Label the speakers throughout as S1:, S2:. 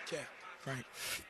S1: Yeah, right.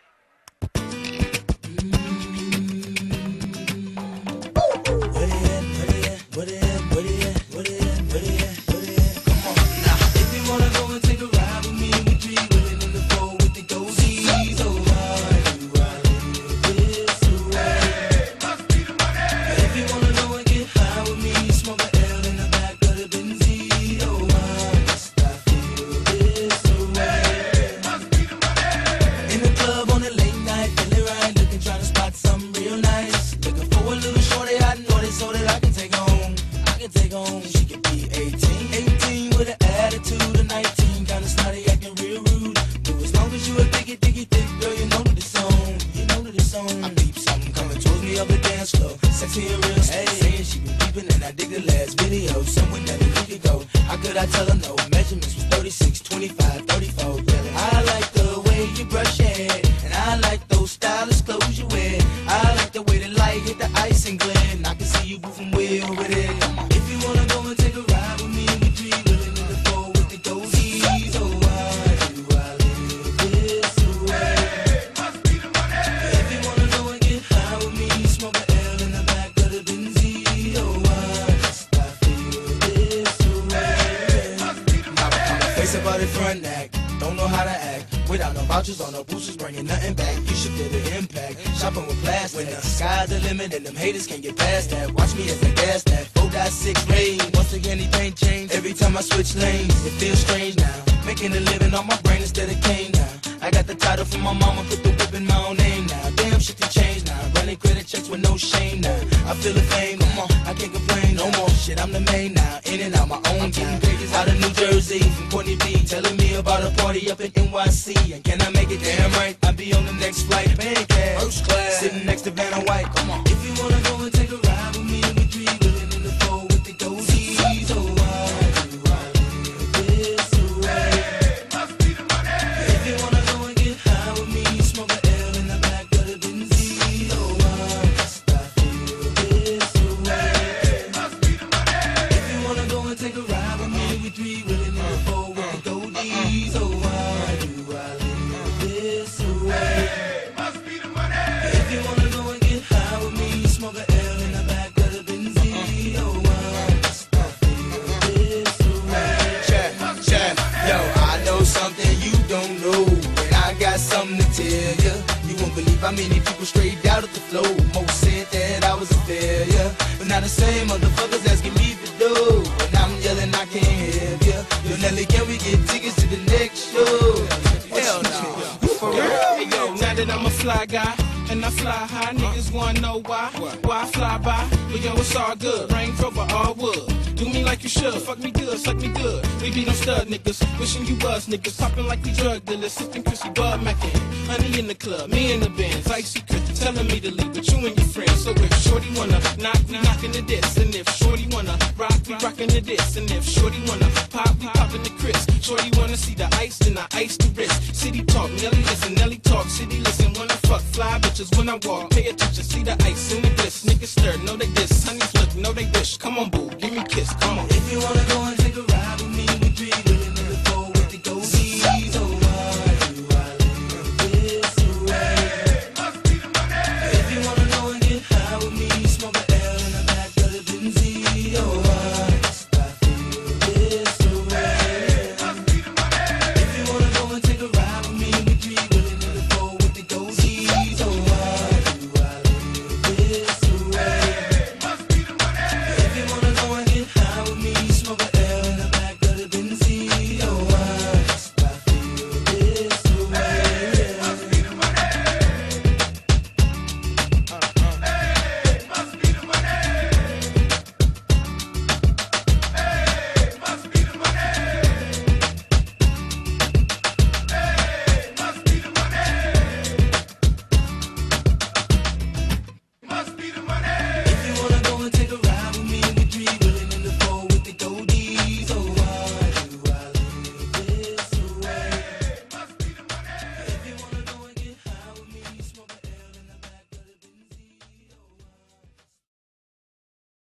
S2: Niggas poppin' like we drug dealers, sippin' Chrissy Bud Mackin'. Honey in the club, me in the Benz, icy Chris telling me to leave with you and your friends. So if Shorty wanna knock, we knockin' the diss. And if Shorty wanna rock, we rockin' the diss. And if Shorty wanna pop, we poppin' the Chris. Shorty wanna see the ice, then I ice the wrist. City talk, Nelly listen, Nelly talk, city listen. When I fuck, fly bitches when I walk. Pay attention, see the ice in the bliss. Niggas stir, know they diss. Honeys look, know they wish. Come on, boo, give me a kiss, come on.
S3: If you wanna go and take a ride with me, we three.